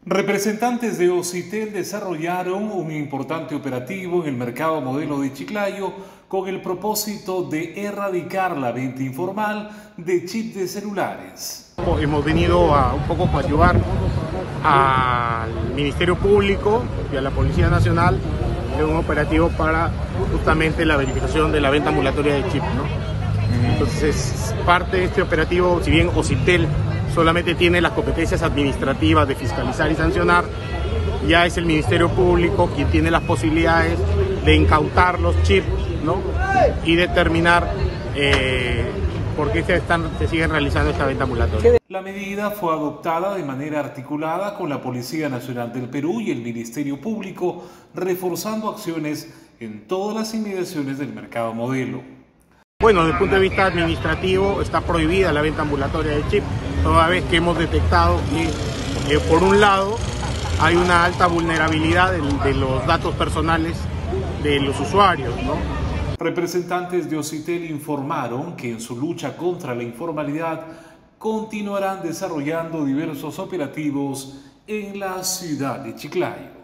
Representantes de Ocitel desarrollaron un importante operativo en el mercado modelo de Chiclayo con el propósito de erradicar la venta informal de chips de celulares. Hemos venido un poco a ayudar al Ministerio Público y a la Policía Nacional en un operativo para justamente la verificación de la venta ambulatoria de chips, ¿no? Entonces, parte de este operativo, si bien Ocitel solamente tiene las competencias administrativas de fiscalizar y sancionar, ya es el Ministerio Público quien tiene las posibilidades de incautar los chips, ¿no? Y determinar por qué se siguen realizando esta venta ambulatoria. La medida fue adoptada de manera articulada con la Policía Nacional del Perú y el Ministerio Público, reforzando acciones en todas las inmediaciones del mercado modelo. Bueno, desde el punto de vista administrativo está prohibida la venta ambulatoria de chip, toda vez que hemos detectado que por un lado hay una alta vulnerabilidad de los datos personales de los usuarios, ¿no? Representantes de Ocitel informaron que en su lucha contra la informalidad continuarán desarrollando diversos operativos en la ciudad de Chiclayo.